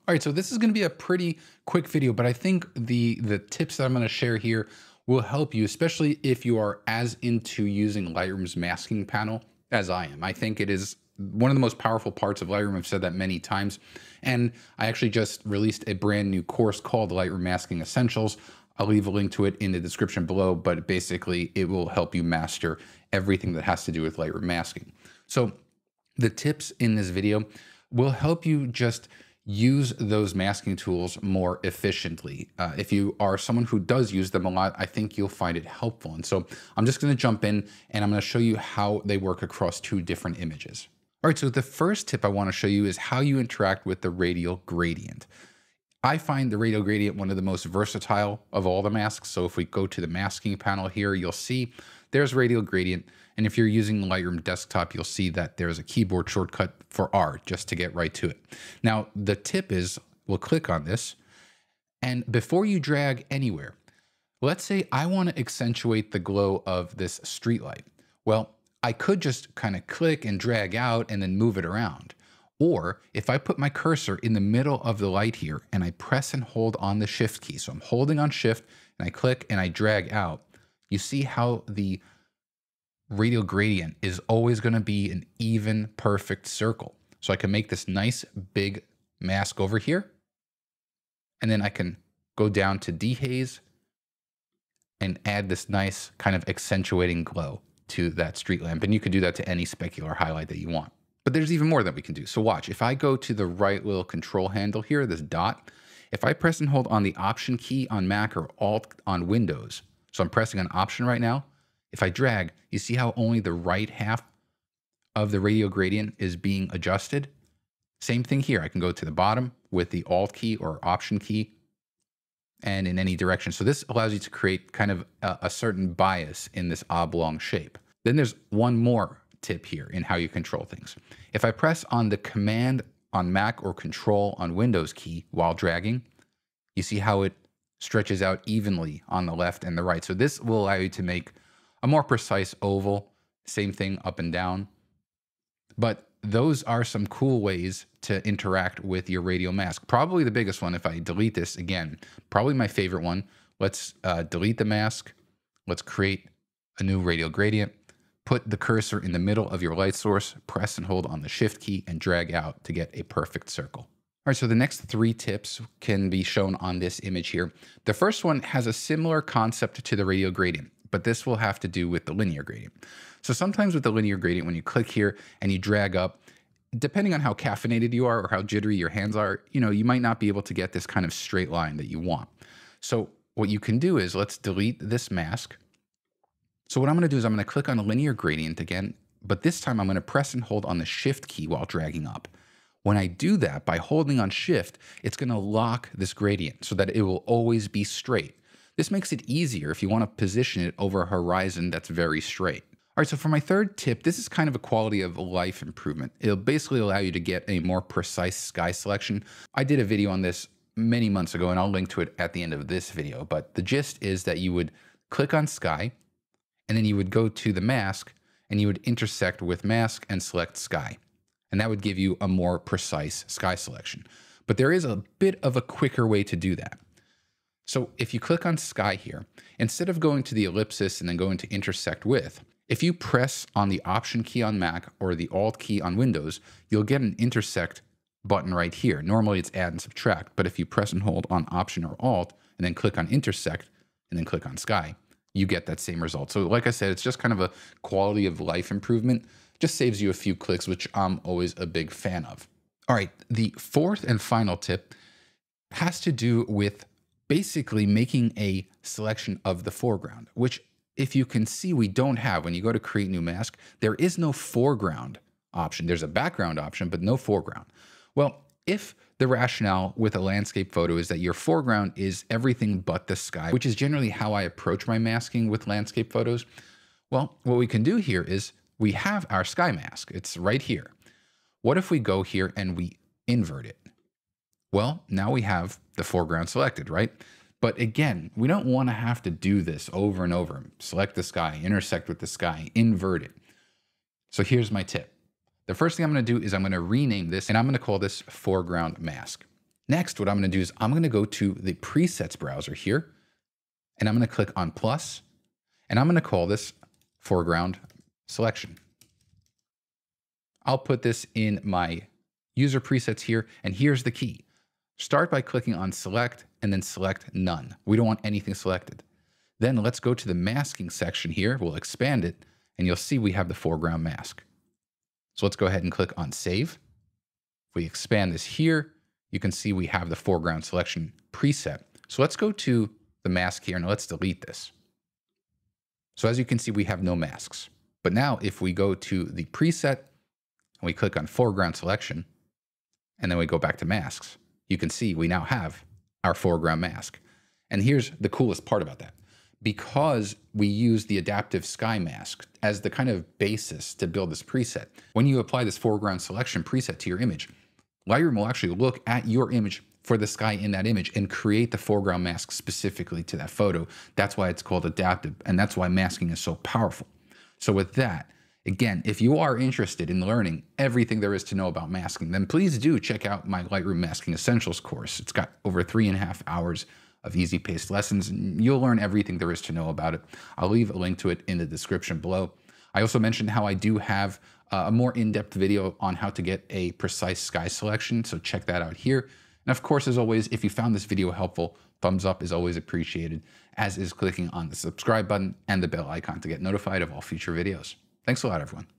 All right, so this is going to be a pretty quick video, but I think the tips that I'm going to share here will help you, especially if you are as into using Lightroom's masking panel as I am. I think it is one of the most powerful parts of Lightroom. I've said that many times. And I actually just released a brand new course called Lightroom Masking Essentials. I'll leave a link to it in the description below, but basically it will help you master everything that has to do with Lightroom masking. So the tips in this video will help you just use those masking tools more efficiently. If you are someone who does use them a lot, I think you'll find it helpful. And so I'm just going to jump in and I'm going to show you how they work across two different images. All right, so the first tip I want to show you is how you interact with the radial gradient. I find the radial gradient one of the most versatile of all the masks. So if we go to the masking panel here, you'll see there's radial gradient. And if you're using Lightroom desktop, you'll see that there's a keyboard shortcut for R just to get right to it. Now, the tip is we'll click on this. And before you drag anywhere, let's say I want to accentuate the glow of this street light. Well, I could just kind of click and drag out and then move it around. Or if I put my cursor in the middle of the light here and I press and hold on the shift key. So I'm holding on shift and I click and I drag out. You see how the radial gradient is always going to be an even perfect circle. So I can make this nice big mask over here. And then I can go down to dehaze and add this nice kind of accentuating glow to that street lamp. And you can do that to any specular highlight that you want. But there's even more that we can do. So watch, if I go to the right little control handle here, this dot, if I press and hold on the Option key on Mac or Alt on Windows, so I'm pressing on Option right now, if I drag, you see how only the right half of the radial gradient is being adjusted? Same thing here. I can go to the bottom with the Alt key or Option key and in any direction. So this allows you to create kind of a certain bias in this oblong shape. Then there's one more tip here in how you control things. If I press on the Command on Mac or Control on Windows key while dragging, you see how it stretches out evenly on the left and the right. So this will allow you to make a more precise oval, same thing up and down. But those are some cool ways to interact with your radial mask. Probably the biggest one, if I delete this again, probably my favorite one. Let's delete the mask. Let's create a new radial gradient. Put the cursor in the middle of your light source, press and hold on the shift key and drag out to get a perfect circle. All right, so the next three tips can be shown on this image here. The first one has a similar concept to the radial gradient, but this will have to do with the linear gradient. So sometimes with the linear gradient, when you click here and you drag up, depending on how caffeinated you are or how jittery your hands are, you might not be able to get this kind of straight line that you want. So what you can do is let's delete this mask. So what I'm going to do is I'm going to click on the linear gradient again, but this time I'm going to press and hold on the shift key while dragging up. When I do that, by holding on shift, it's going to lock this gradient so that it will always be straight. This makes it easier if you want to position it over a horizon that's very straight. All right, so for my third tip, this is kind of a quality of life improvement. It'll basically allow you to get a more precise sky selection. I did a video on this many months ago, and I'll link to it at the end of this video. But the gist is that you would click on sky, and then you would go to the mask, and you would intersect with mask and select sky. And that would give you a more precise sky selection. But there is a bit of a quicker way to do that. So if you click on sky here, instead of going to the ellipsis and then going to intersect with, if you press on the Option key on Mac or the Alt key on Windows, you'll get an intersect button right here. Normally it's add and subtract, but if you press and hold on Option or Alt and then click on intersect and then click on sky, you get that same result. So like I said, it's just kind of a quality of life improvement. Just saves you a few clicks, which I'm always a big fan of. All right, the fourth and final tip has to do with basically making a selection of the foreground, which if you can see, we don't have. When you go to create new mask, there is no foreground option. There's a background option, but no foreground. Well, if the rationale with a landscape photo is that your foreground is everything but the sky, which is generally how I approach my masking with landscape photos, well, what we can do here is we have our sky mask. It's right here. What if we go here and we invert it? Well, now we have the foreground selected, right? But again, we don't want to have to do this over and over. Select the sky, intersect with the sky, invert it. So here's my tip. The first thing I'm going to do is I'm going to rename this, and I'm going to call this foreground mask. Next, what I'm going to do is I'm going to go to the presets browser here, and I'm going to click on plus, and I'm going to call this foreground selection. I'll put this in my user presets here, and here's the key. Start by clicking on select and then select none. We don't want anything selected. Then let's go to the masking section here. We'll expand it, and you'll see we have the foreground mask. So let's go ahead and click on save. If we expand this here, you can see we have the foreground selection preset. So let's go to the mask here and let's delete this. So as you can see, we have no masks. But now if we go to the preset and we click on foreground selection, and then we go back to masks, you can see we now have our foreground mask. And here's the coolest part about that. Because we use the adaptive sky mask as the kind of basis to build this preset, when you apply this foreground selection preset to your image, Lightroom will actually look at your image for the sky in that image and create the foreground mask specifically to that photo. That's why it's called adaptive, and that's why masking is so powerful. So with that, again, if you are interested in learning everything there is to know about masking, then please do check out my Lightroom Masking Essentials course. It's got over 3.5 hours of easy-paced lessons, and you'll learn everything there is to know about it. I'll leave a link to it in the description below. I also mentioned how I do have a more in-depth video on how to get a precise sky selection, so check that out here. And of course, as always, if you found this video helpful, thumbs up is always appreciated, as is clicking on the subscribe button and the bell icon to get notified of all future videos. Thanks a lot, everyone.